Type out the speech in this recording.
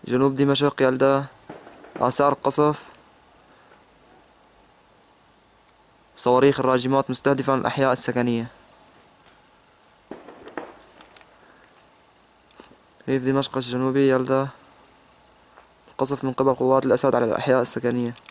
جنوب دمشق يلدا. آثار القصف. صواريخ الراجمات مستهدفة الأحياء السكنية. ريف دمشق الجنوبي يلدا. القصف من قبل قوات الأسد على الأحياء السكنية.